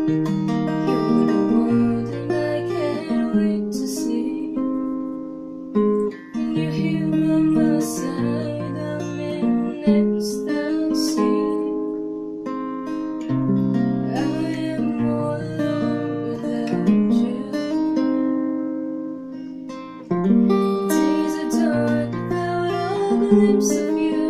You're the one that I can't wait to see. When you're here by my side, I'm in ecstasy. I am all alone without you. Days are dark without a glimpse of you.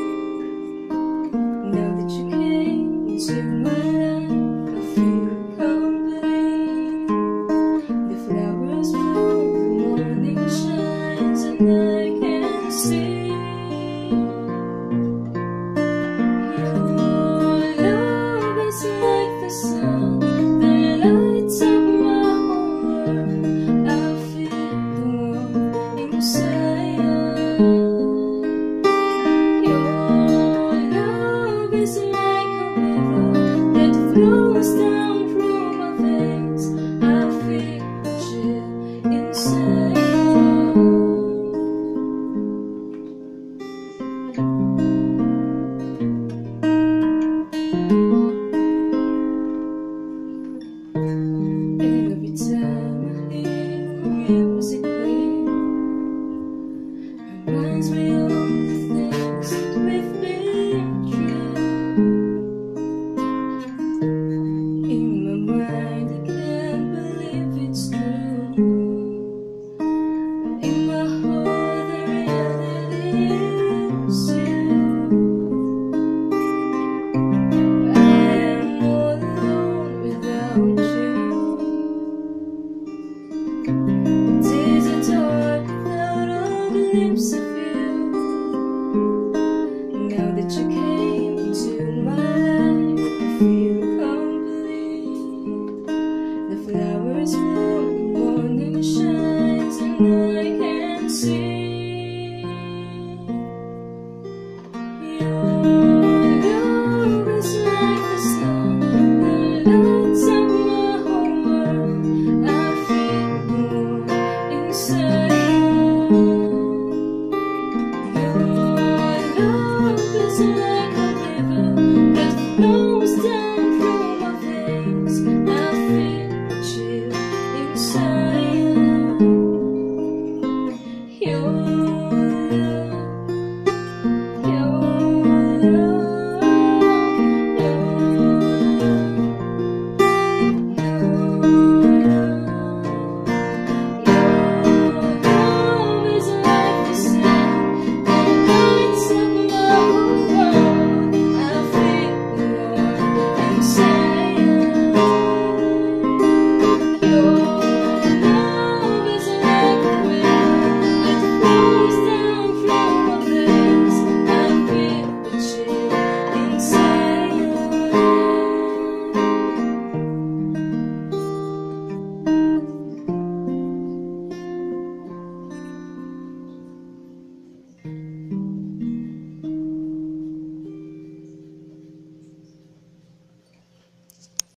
Now that you came into my life, I feel complete. The flowers bloom, the morning shines, and I can see your love is like the sun that lights up my whole world. I feel the warmth inside. Your love is like a river that flows down